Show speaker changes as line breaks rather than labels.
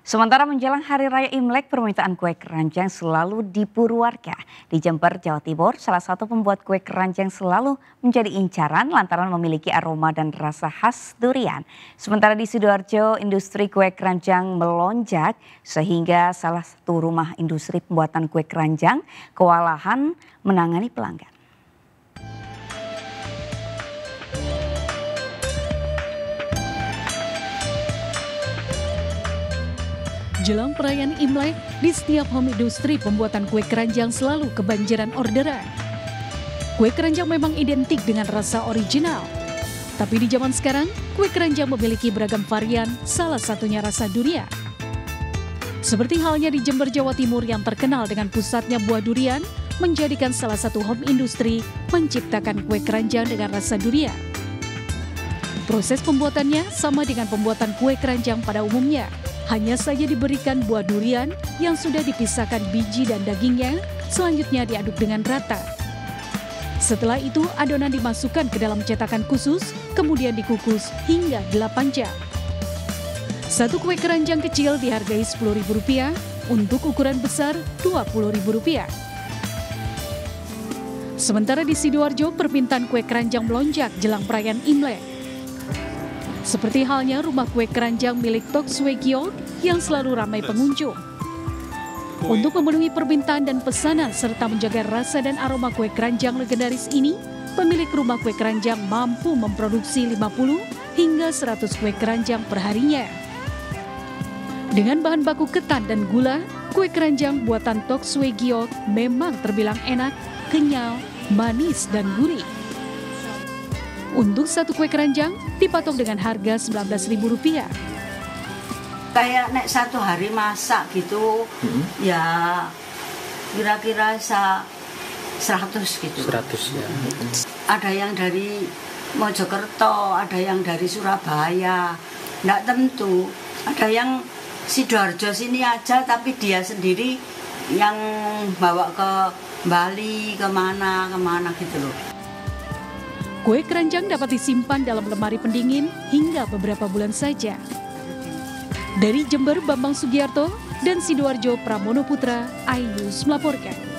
Sementara menjelang Hari Raya Imlek, permintaan kue keranjang selalu diburu warga. Di Jember, Jawa Timur, salah satu pembuat kue keranjang selalu menjadi incaran lantaran memiliki aroma dan rasa khas durian. Sementara di Sidoarjo, industri kue keranjang melonjak sehingga salah satu rumah industri pembuatan kue keranjang kewalahan menangani pelanggan.
Jelang perayaan Imlek, di setiap home industri pembuatan kue keranjang selalu kebanjiran orderan. Kue keranjang memang identik dengan rasa original. Tapi di zaman sekarang, kue keranjang memiliki beragam varian, salah satunya rasa durian. Seperti halnya di Jember, Jawa Timur yang terkenal dengan pusatnya buah durian, menjadikan salah satu home industri menciptakan kue keranjang dengan rasa durian. Proses pembuatannya sama dengan pembuatan kue keranjang pada umumnya. Hanya saja diberikan buah durian yang sudah dipisahkan biji dan dagingnya, selanjutnya diaduk dengan rata. Setelah itu adonan dimasukkan ke dalam cetakan khusus, kemudian dikukus hingga 8 jam. Satu kue keranjang kecil dihargai Rp10.000, untuk ukuran besar Rp20.000. Sementara di Sidoarjo, permintaan kue keranjang melonjak jelang perayaan Imlek. Seperti halnya rumah kue keranjang milik Tok Swegyo yang selalu ramai pengunjung. Untuk memenuhi permintaan dan pesanan serta menjaga rasa dan aroma kue keranjang legendaris ini, pemilik rumah kue keranjang mampu memproduksi 50 hingga 100 kue keranjang per harinya. Dengan bahan baku ketan dan gula, kue keranjang buatan Tok Swegyo memang terbilang enak, kenyal, manis, dan gurih. Untuk satu kue keranjang dipatok dengan harga Rp19.000.
Kayak nek satu hari masak gitu, ya kira-kira 100 gitu.
100 ya.
Ada yang dari Mojokerto, ada yang dari Surabaya, nggak tentu. Ada yang Sidoarjo sini aja, tapi dia sendiri yang bawa ke Bali, kemana gitu loh.
Kue keranjang dapat disimpan dalam lemari pendingin hingga beberapa bulan saja. Dari Jember, Bambang Sugiarto, dan Sidoarjo, Pramono Putra, iNews melaporkan.